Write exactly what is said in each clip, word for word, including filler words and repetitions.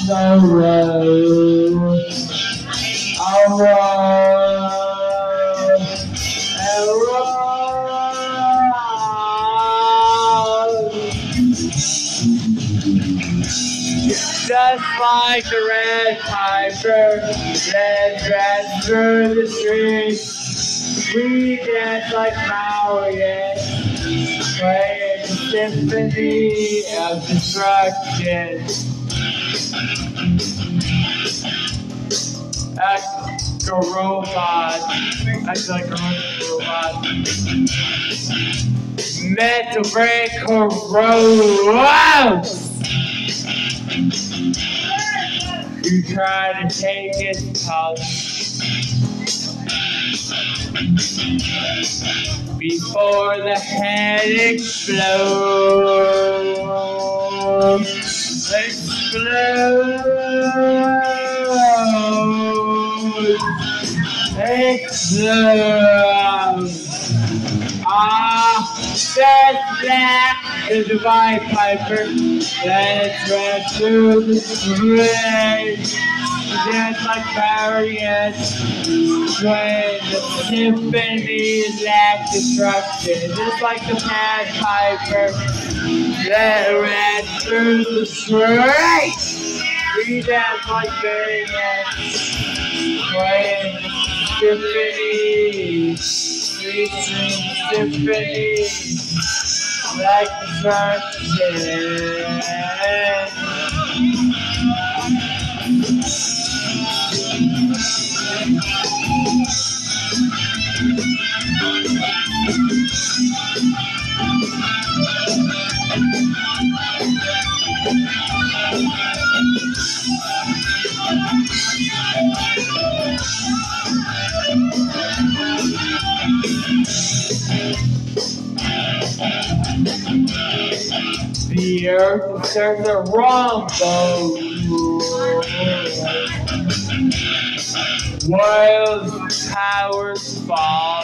the road. I'll run and run. Just like the red piper, red red through the streets. We dance like marionettes, playing the symphony of destruction. Act like a robot. Act like a robot. Mental brain corrodes. You try to take his pulse before the head explodes. Explode. Explode. Ah, that's black is the white piper. Let's run through the streets. Dance like marionettes. Sway the symphony like destruction. Just like the mad piper. Let it run through the streets. We dance like marionettes. Swaying the symphony. We sing symphony like destruction. The earth serves a wrong though. World powers fall.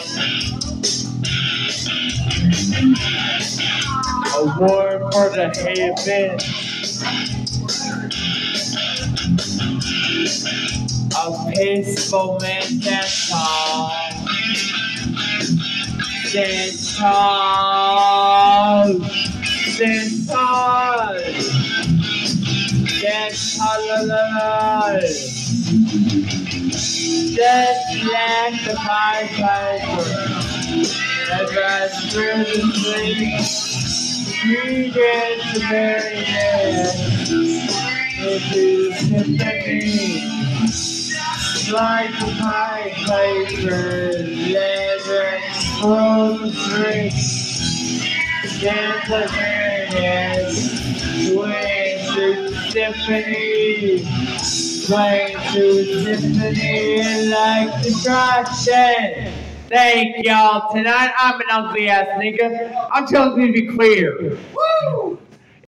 A war for the haven. A peaceful man can talk. Stand tall. Stand tall. Stand tall. Just like the Pied Piper that rides through the streets, we dance the marionette into the symphony. Like the Pied Piper that rides through the streets, dance the marionette, swing through the symphony. Playing to symphony like destruction. Thank y'all. Tonight I'm an ugly ass nigga. I'm telling you to be clear. Woo!